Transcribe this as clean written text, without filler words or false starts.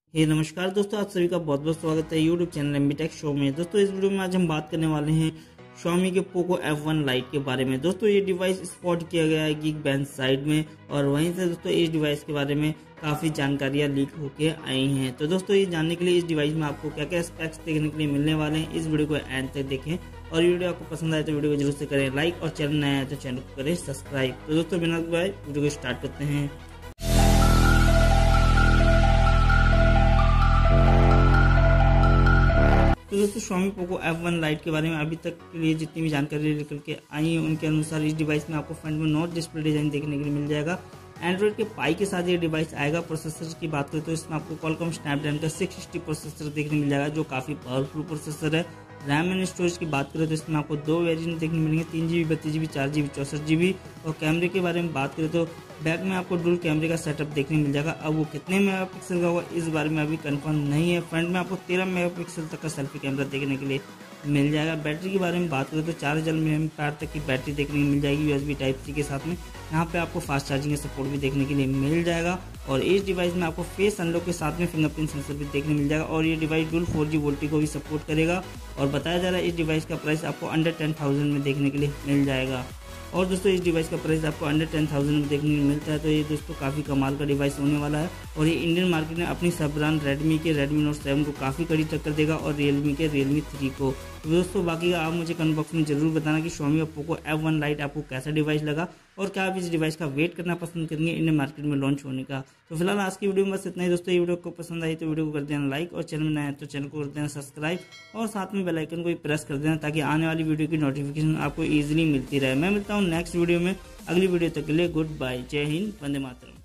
नमस्कार दोस्तों, आप सभी का बहुत बहुत स्वागत है YouTube channel MB tech show में। दोस्तों इस वीडियो में आज हम बात करने वाले हैं Xiaomi के पोको F1 Lite के बारे में। दोस्तों ये डिवाइस स्पॉट किया गया है Geekbench साइट में और वहीं से दोस्तों इस डिवाइस के बारे में काफ़ी जानकारियां लीक होके आई हैं। तो दोस्तों ये जानने के लिए इस डिवाइस में आपको क्या क्या स्पेक्स देखने के लिए मिलने वाले हैं, इस वीडियो को एंड तक देखें और वीडियो आपको पसंद आए तो वीडियो को जरूर से करें लाइक और चैनल नया है तो चैनल को करें सब्सक्राइब। तो दोस्तों बिना वीडियो को स्टार्ट करते हैं। तो दोस्तों Xiaomi पोको F1 Lite के बारे में अभी तक के लिए जितनी भी जानकारी निकल के आई है उनके अनुसार इस डिवाइस में आपको फ्रंट में नॉच डिस्प्ले डिजाइन देखने के लिए मिल जाएगा। एंड्रॉइड के पाई के साथ ये डिवाइस आएगा। प्रोसेसर की बात करें तो इसमें आपको Qualcomm Snapdragon का 660 प्रोसेसर देखने मिल जाएगा जो काफ़ी पावरफुल प्रोसेसर है। रैम एंड स्टोरेज की बात करें तो इसमें आपको दो वेरिएंट देखने मिलेंगे, 3GB 32GB 4GB 64GB। और कैमरे के बारे में बात करें तो बैक में आपको डुअल कैमरे का सेटअप देखने मिल जाएगा। अब वो कितने मेगापिक्सल का होगा इस बारे में अभी कंफर्म नहीं है। फ्रंट में आपको 13 मेगापिक्सल तक का सेल्फी कैमरा देखने के लिए मिल जाएगा। बैटरी के बारे में बात करें तो 4000 mAh तक की बैटरी देखने को मिल जाएगी USB Type-C के साथ में। यहाँ पे आपको फास्ट चार्जिंग का सपोर्ट भी देखने के लिए मिल जाएगा और इस डिवाइस में आपको फेस अनलॉक के साथ में फिंगरप्रिंट सेंसर भी देखने मिल जाएगा और ये डिवाइस डुअल 4G वोल्टी को भी सपोर्ट करेगा। और बताया जा रहा है इस डिवाइस का प्राइस आपको अंडर 10,000 में देखने के लिए मिल जाएगा। और दोस्तों इस डिवाइस का प्राइस आपको अंडर 10,000 में देखने को मिलता है तो ये दोस्तों काफ़ी कमाल का डिवाइस होने वाला है। और ये इंडियन मार्केट में अपनी सब ब्रांड रेडमी के Redmi Note 7 को काफ़ी कड़ी टक्कर देगा और Realme के Realme 3 को। तो दोस्तों बाकी का आप मुझे कमेंट बॉक्स में जरूर बताना कि Xiaomi और पोको F1 Lite आपको कैसा डिवाइस लगा और क्या आप इस डिवाइस का वेट करना पसंद करेंगे इंडियन मार्केट में लॉन्च होने का। तो फिलहाल आज की वीडियो में बस इतना ही दोस्तों। ये वीडियो को पसंद आई तो वीडियो को कर देना लाइक और चैनल में नया है तो चैनल को कर देना सब्सक्राइब और साथ में बेल आइकन को भी प्रेस कर देना ताकि आने वाली वीडियो की नोटिफिकेशन आपको ईजिली मिलती रहे। मैं मिलता हूँ नेक्स्ट वीडियो में। अगली वीडियो तक के लिए गुड बाय, जय हिंद, वंदे मातरम।